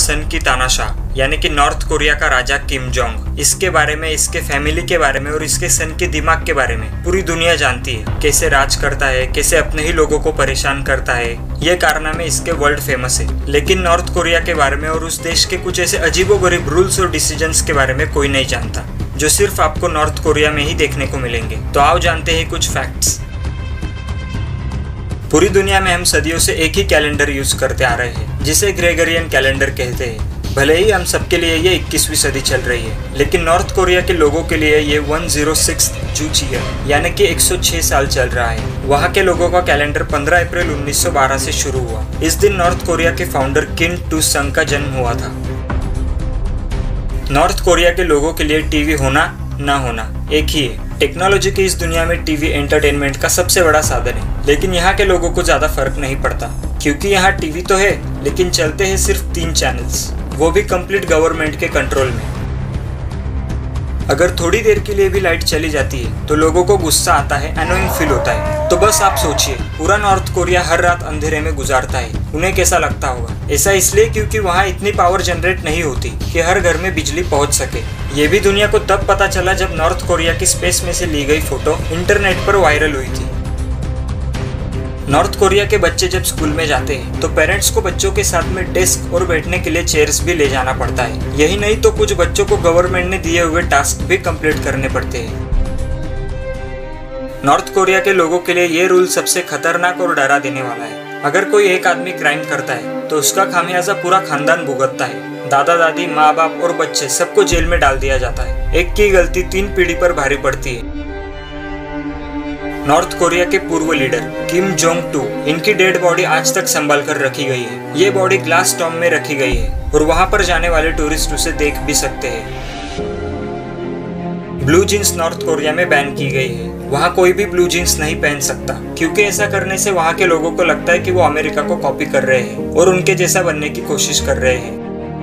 सन की तानाशाह यानी कि नॉर्थ कोरिया का राजा किम जोंग, इसके बारे में, इसके फैमिली के बारे में और इसके सन के दिमाग के बारे में पूरी दुनिया जानती है। कैसे राज करता है, कैसे अपने ही लोगों को परेशान करता है, ये कारनामे इसके वर्ल्ड फेमस है। लेकिन नॉर्थ कोरिया के बारे में और उस देश के कुछ ऐसे अजीबोगरीब रूल्स और डिसीजंस के बारे में कोई नहीं जानता, जो सिर्फ आपको नॉर्थ कोरिया में ही देखने को मिलेंगे। तो आओ जानते हैं कुछ फैक्ट्स। पूरी दुनिया में हम सदियों से एक ही कैलेंडर यूज करते आ रहे हैं, जिसे ग्रेगरियन कैलेंडर कहते हैं। भले ही हम सबके लिए ये 21वीं सदी चल रही है, लेकिन नॉर्थ कोरिया के लोगों के लिए ये 106 जूची है, यानी कि 106 साल चल रहा है। वहाँ के लोगों का कैलेंडर 15 अप्रैल 1912 से शुरू हुआ। इस दिन नॉर्थ कोरिया के फाउंडर किम टू संग का जन्म हुआ था। नॉर्थ कोरिया के लोगों के लिए टीवी होना ना होना एक ही है। टेक्नोलॉजी की इस दुनिया में टीवी एंटरटेनमेंट का सबसे बड़ा साधन है, लेकिन यहाँ के लोगों को ज्यादा फर्क नहीं पड़ता, क्योंकि यहाँ टीवी तो है लेकिन चलते हैं सिर्फ 3 चैनल्स, वो भी कंप्लीट गवर्नमेंट के कंट्रोल में। अगर थोड़ी देर के लिए भी लाइट चली जाती है तो लोगों को गुस्सा आता है, एनोइंग फील होता है। तो बस आप सोचिए, पूरा नॉर्थ कोरिया हर रात अंधेरे में गुजारता है, उन्हें कैसा लगता होगा। ऐसा इसलिए क्योंकि वहाँ इतनी पावर जनरेट नहीं होती कि हर घर में बिजली पहुँच सके। ये भी दुनिया को तब पता चला जब नॉर्थ कोरिया की स्पेस में से ली गई फोटो इंटरनेट पर वायरल हुई थी। नॉर्थ कोरिया के बच्चे जब स्कूल में जाते हैं तो पेरेंट्स को बच्चों के साथ में डेस्क और बैठने के लिए चेयर्स भी ले जाना पड़ता है। यही नहीं तो कुछ बच्चों को गवर्नमेंट ने दिए हुए टास्क भी कंप्लीट करने पड़ते हैं। नॉर्थ कोरिया के लोगों के लिए ये रूल सबसे खतरनाक और डरा देने वाला है। अगर कोई एक आदमी क्राइम करता है तो उसका खामियाजा पूरा खानदान भुगतता है। दादा दादी, माँ बाप और बच्चे सबको जेल में डाल दिया जाता है। एक की गलती 3 पीढ़ी पर भारी पड़ती है। नॉर्थ कोरिया के पूर्व लीडर किम जोंग टू, इनकी डेड बॉडी आज तक संभाल कर रखी गई है। ये बॉडी ग्लास टॉम में रखी गई है और वहां पर जाने वाले टूरिस्ट उसे देख भी सकते हैं। ब्लू जीन्स नॉर्थ कोरिया में बैन की गई है। वहाँ कोई भी ब्लू जीन्स नहीं पहन सकता, क्योंकि ऐसा करने से वहाँ के लोगों को लगता है कि वो अमेरिका को कॉपी कर रहे हैं और उनके जैसा बनने की कोशिश कर रहे हैं।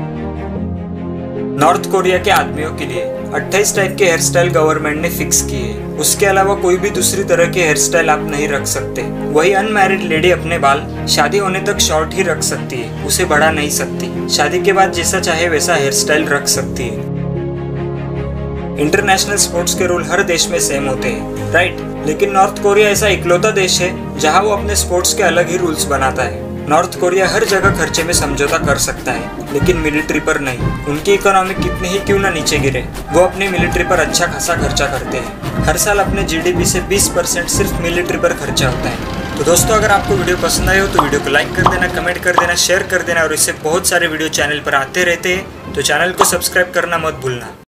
नॉर्थ कोरिया के आदमियों के लिए 28 टाइप के हेयर स्टाइल गवर्नमेंट ने फिक्स किए हैं। उसके अलावा कोई भी दूसरी तरह के हेयर स्टाइल आप नहीं रख सकते। वही अनमैरिड लेडी अपने बाल शादी होने तक शॉर्ट ही रख सकती है, उसे बढ़ा नहीं सकती। शादी के बाद जैसा चाहे वैसा हेयर स्टाइल रख सकती है। इंटरनेशनल स्पोर्ट्स के रूल हर देश में सेम होते हैं, राइट? लेकिन नॉर्थ कोरिया ऐसा इकलौता देश है जहाँ वो अपने स्पोर्ट्स के अलग ही रूल्स बनाता है। नॉर्थ कोरिया हर जगह खर्चे में समझौता कर सकता है, लेकिन मिलिट्री पर नहीं। उनकी इकोनॉमी कितनी ही क्यों ना नीचे गिरे, वो अपनी मिलिट्री पर अच्छा खासा खर्चा करते हैं। हर साल अपने जीडीपी से 20% सिर्फ मिलिट्री पर खर्चा होता है। तो दोस्तों, अगर आपको वीडियो पसंद आए हो तो वीडियो को लाइक कर देना, कमेंट कर देना, शेयर कर देना, और इससे बहुत सारे वीडियो चैनल पर आते रहते हैं, तो चैनल को सब्सक्राइब करना मत भूलना।